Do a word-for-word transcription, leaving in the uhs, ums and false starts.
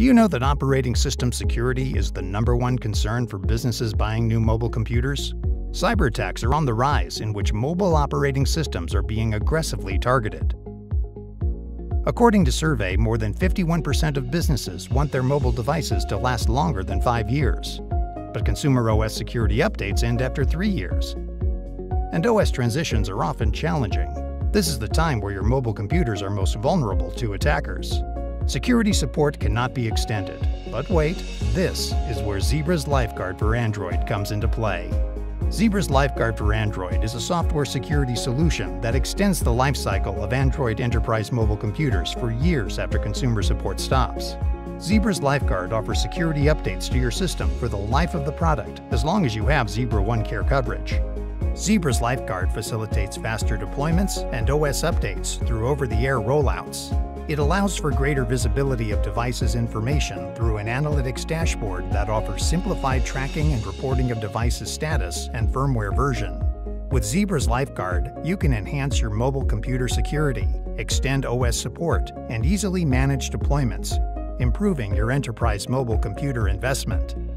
Do you know that operating system security is the number one concern for businesses buying new mobile computers? Cyber attacks are on the rise, in which mobile operating systems are being aggressively targeted. According to survey, more than fifty-one percent of businesses want their mobile devices to last longer than five years. But consumer O S security updates end after three years. And O S transitions are often challenging. This is the time where your mobile computers are most vulnerable to attackers. Security support cannot be extended. But wait, this is where Zebra's LifeGuard for Android comes into play. Zebra's LifeGuard for Android is a software security solution that extends the lifecycle of Android enterprise mobile computers for years after consumer support stops. Zebra's LifeGuard offers security updates to your system for the life of the product, as long as you have Zebra OneCare coverage. Zebra's LifeGuard facilitates faster deployments and O S updates through over-the-air rollouts. It allows for greater visibility of devices' information through an analytics dashboard that offers simplified tracking and reporting of devices' status and firmware version. With Zebra's LifeGuard, you can enhance your mobile computer security, extend O S support, and easily manage deployments, improving your enterprise mobile computer investment.